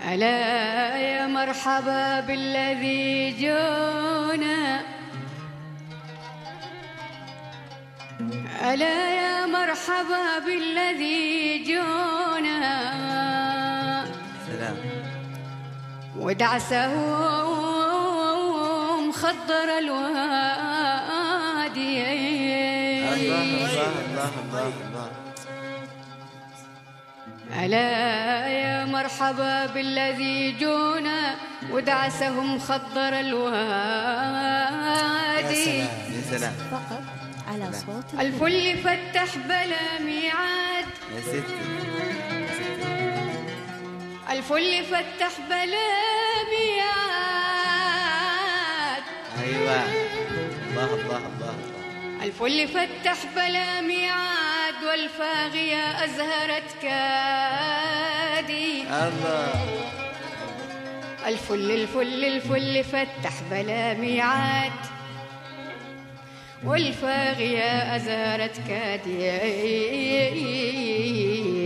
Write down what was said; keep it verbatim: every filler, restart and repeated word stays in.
ألا يا مرحبا بالذي جونا، ألا يا مرحبا بالذي جونا، سلام ودعسه مخضر الوادي. الله الله الله الله الله. ألا يا مرحبا بالذي جونا، ودعسه مخضر الوادي. يا سلام فقط على صوت الفل فتح بلا ميعاد، يا ستي الفل فتح بلا ميعاد. ايوه الله الله الله الله. الفل فتح بلا ميعاد، والفاغية أزهرت كادي. الله الفل الفل الفل فتح بلا ميعاد، والفاغية أزهرت كادي.